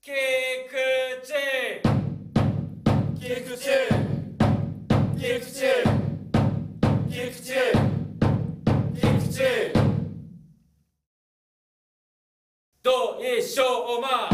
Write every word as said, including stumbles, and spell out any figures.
菊池菊池菊池菊池菊池どいしょうま